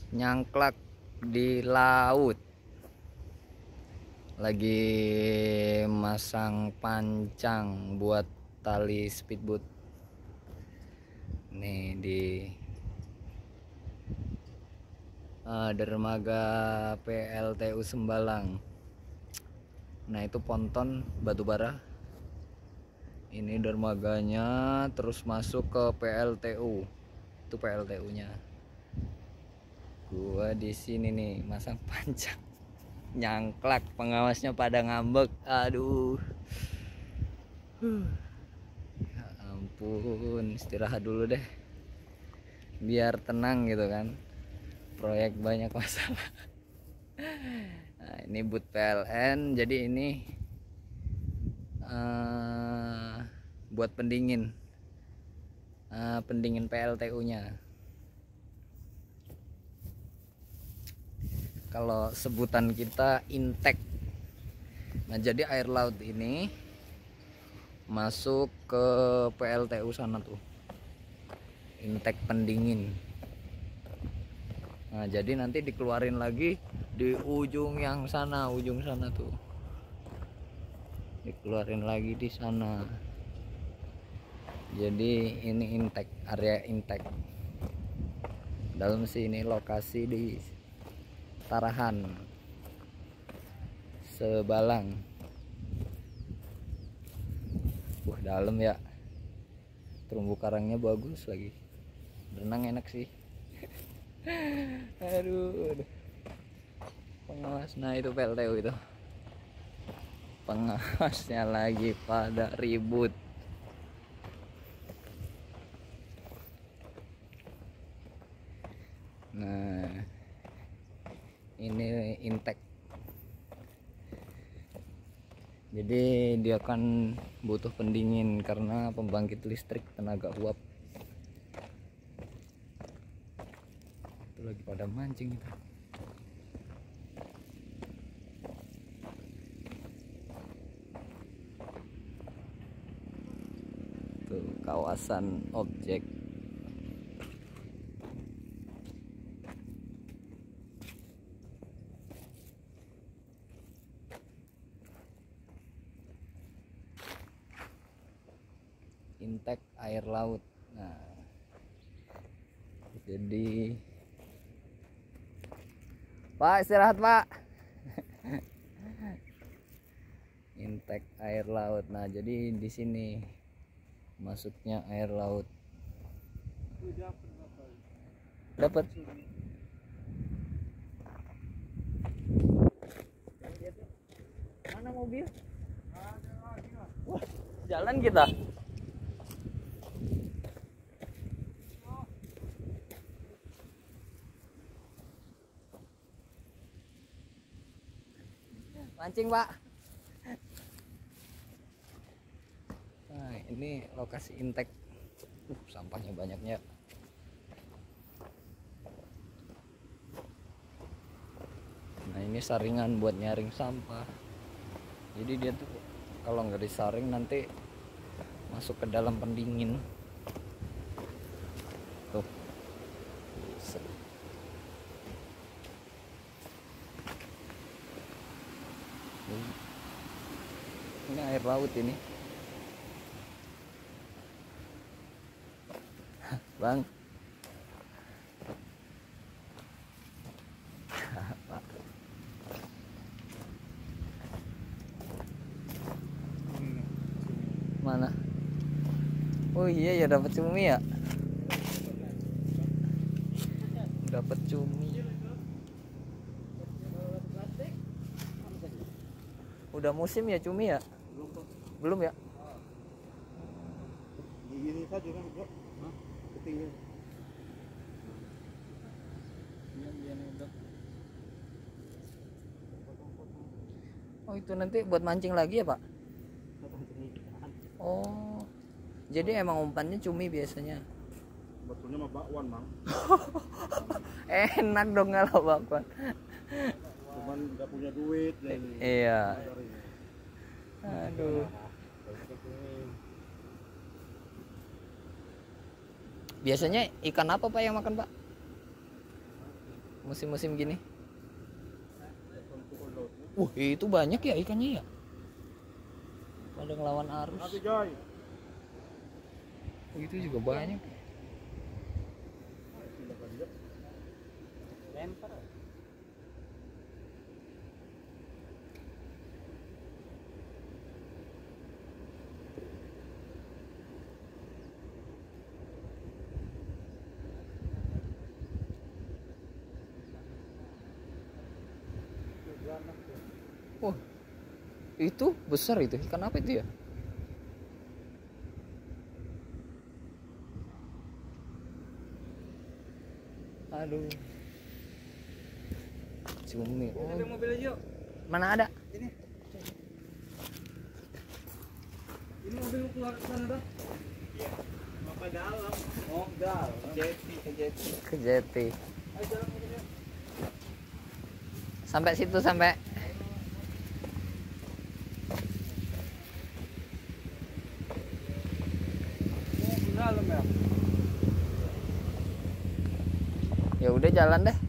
nyangklak di laut, lagi masang pancang buat tali speedboat nih di dermaga PLTU Sembalang. Nah itu ponton batubara, ini dermaganya, terus masuk ke PLTU, itu PLTU nya. Gua di sini nih masang pancang, nyangklak, pengawasnya pada ngambek. Aduh, ya ampun, istirahat dulu deh biar tenang gitu kan, proyek banyak masalah. Nah, ini boot PLN, jadi ini buat pendingin PLTU nya. Kalau sebutan kita intake. Nah jadi air laut ini masuk ke PLTU sana tuh, intake pendingin. Nah jadi nanti dikeluarin lagi di ujung yang sana, ujung sana tuh, dikeluarin lagi di sana. Jadi ini intake, area intake dalam sini, lokasi di Tarahan Sebalang. Dalam ya, terumbu karangnya bagus lagi, berenang enak sih. aduh, pengawas. Nah itu PLTU itu, pengawasnya lagi pada ribut. Nah ini intake, jadi dia akan butuh pendingin karena pembangkit listrik tenaga uap. Itu lagi pada mancing itu. Tuh kawasan objek. Intake air laut. Nah jadi Pak istirahat Pak. Intake air laut. Nah jadi di sini masuknya air laut. Dapat. Mana mobil? Wah, jalan kita. Mancing Pak. Nah ini lokasi intake. Sampahnya banyaknya. Nah ini saringan buat nyaring sampah. Jadi dia tuh kalau nggak disaring nanti masuk ke dalam pendingin. Tuh. Ini air laut ini. Bang. Mana? Oh iya ya, dapat cumi ya. Dapat cumi. Udah musim ya cumi ya? Belum ya? Ini saja kan, Bro. Ketinggian. Oh itu nanti buat mancing lagi ya Pak? Oh jadi emang umpannya cumi biasanya? Betulnya mah bakwan, Mang. Enak dong kalau bakwan. Cuman nggak punya duit dan Iya. Aduh. Biasanya ikan apa Pak yang makan Pak? musim-musim gini. Kontrol lautnya. Itu banyak ya ikannya ya. Pada ngelawan arus. Nanti Joy. Itu juga banyak. Silakan dia. Lempar. Wah, itu besar itu. Ikan apa itu ya? Aduh. Cumi. Oh. Ada mobil aja yuk. Mana ada? Ini mobil mau keluar ke sana dah. Iya. Apa dalam? Oh, dalam. Ke jeti. Ke jeti. Ayo jalan mobil yuk. Sampai situ sampai. Oh, dalam ya. Ya udah jalan deh.